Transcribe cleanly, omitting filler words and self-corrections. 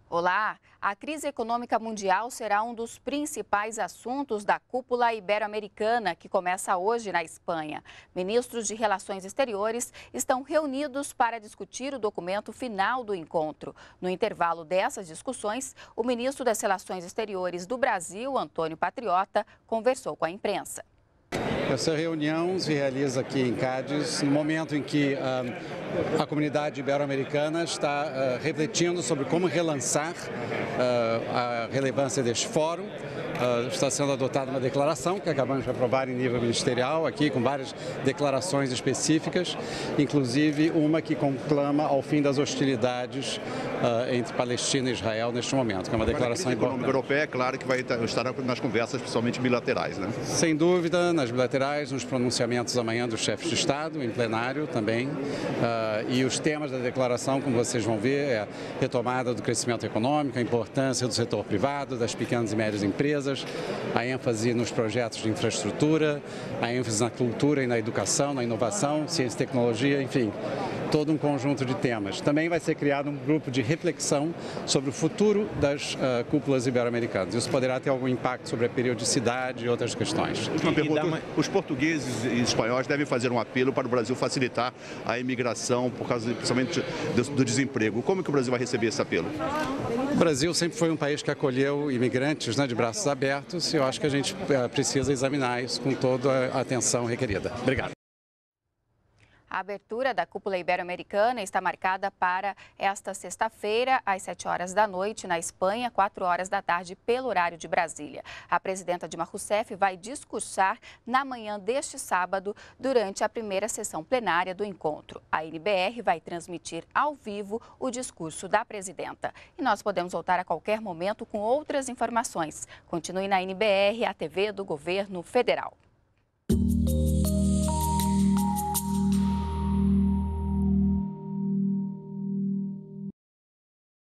Olá! A crise econômica mundial será um dos principais assuntos da Cúpula Ibero-Americana, que começa hoje na Espanha. Ministros de Relações Exteriores estão reunidos para discutir o documento final do encontro. No intervalo dessas discussões, o ministro das Relações Exteriores do Brasil, Antônio Patriota, conversou com a imprensa. Essa reunião se realiza aqui em Cádiz, no momento em que a comunidade ibero-americana está refletindo sobre como relançar a relevância deste fórum. Está sendo adotada uma declaração que acabamos de aprovar em nível ministerial, aqui com várias declarações específicas, inclusive uma que conclama ao fim das hostilidades entre Palestina e Israel neste momento, que é uma declaração importante. A econômica europeia, é claro que vai estar nas conversas, principalmente bilaterais, né? Sem dúvida, nas bilaterais, nos pronunciamentos amanhã dos chefes de Estado, em plenário também. E os temas da declaração, como vocês vão ver, é a retomada do crescimento econômico, a importância do setor privado, das pequenas e médias empresas, a ênfase nos projetos de infraestrutura, a ênfase na cultura e na educação, na inovação, ciência e tecnologia, enfim, todo um conjunto de temas. Também vai ser criado um grupo de reflexão sobre o futuro das cúpulas ibero-americanas. Isso poderá ter algum impacto sobre a periodicidade e outras questões. Última pergunta, os portugueses e espanhóis devem fazer um apelo para o Brasil facilitar a imigração por causa, principalmente, do desemprego. Como que o Brasil vai receber esse apelo? O Brasil sempre foi um país que acolheu imigrantes, de braços abertos, e eu acho que a gente precisa examinar isso com toda a atenção requerida. Obrigado. A abertura da Cúpula Ibero-Americana está marcada para esta sexta-feira, às 7 horas da noite, na Espanha, 4 horas da tarde, pelo horário de Brasília. A presidenta Dilma Rousseff vai discursar na manhã deste sábado, durante a primeira sessão plenária do encontro. A NBR vai transmitir ao vivo o discurso da presidenta. E nós podemos voltar a qualquer momento com outras informações. Continue na NBR, a TV do Governo Federal.